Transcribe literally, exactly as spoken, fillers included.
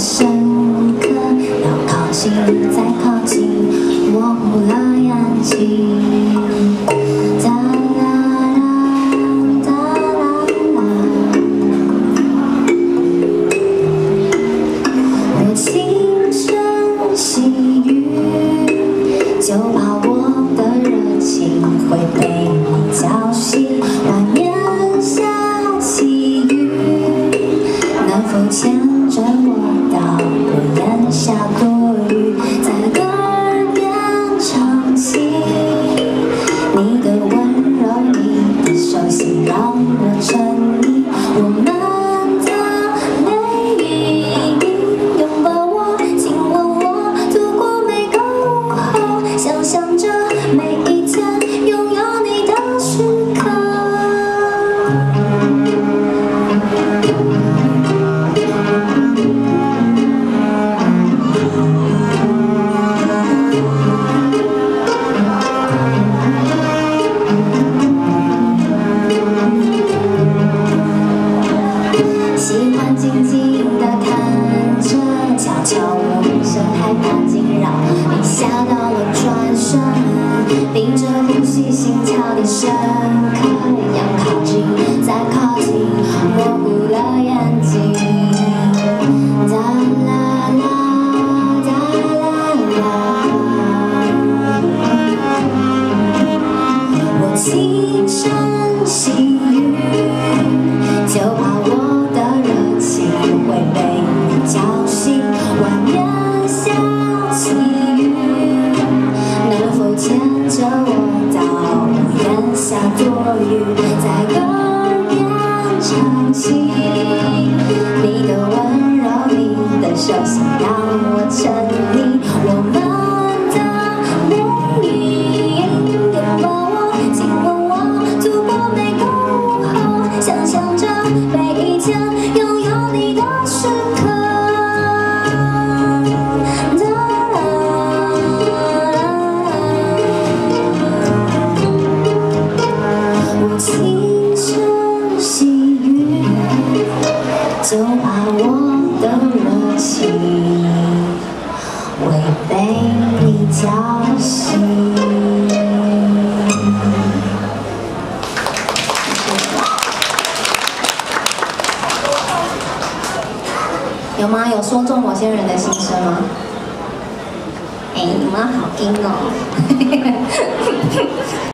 深刻，要靠近再靠近，模糊了眼睛。哒啦啦，哒啦啦，我轻声细语，就怕我的热情会被你浇熄。外面下起雨，能否牵着我到屋檐下躲雨，在耳边唱起你的温柔，你的手心让我沉溺。我们的背影，拥抱我，亲吻我，度过每个午后，想象着每一天拥有你的时刻。喜欢静静地看着，悄悄无声，害怕惊扰你，吓到了转身，屏着呼吸，心跳的深刻，要靠近再靠近，模糊了眼睛。哒啦啦，哒啦啦，我轻声细语，就怕我的热情会被你浇熄。外面下起雨，能否牵着我到屋檐下躲雨，在耳边唱起你的温柔，你的手心让我沉溺。我们的背影，拥抱我，亲吻我，度过每个午后，想象着每一天拥有你的时刻。哒啦我轻声细语，就怕我的热情会被你浇熄。有吗？有说中某些人的心声吗？哎，你们好硬哦！